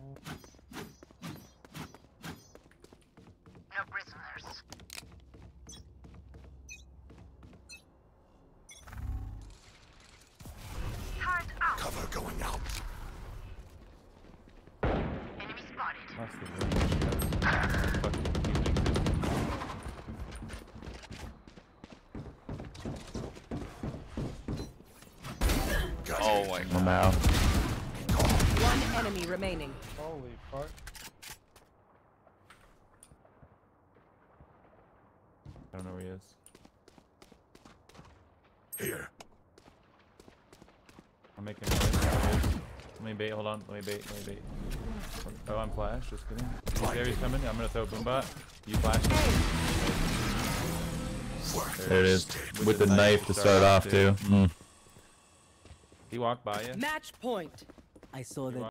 No prisoners. Hard out. Cover going out. Enemy spotted. That's the range. That's fucking evening. Oh my god. I'm out. One enemy remaining. Holy fuck. I don't know where he is. Here. I'm making noise. Let me bait, hold on. Let me bait. Oh, I'm flash, just kidding. There he's coming. I'm gonna throw a boom bot. You flash. There it is. With the knife to start off too. He walked by you. Match point. I saw that.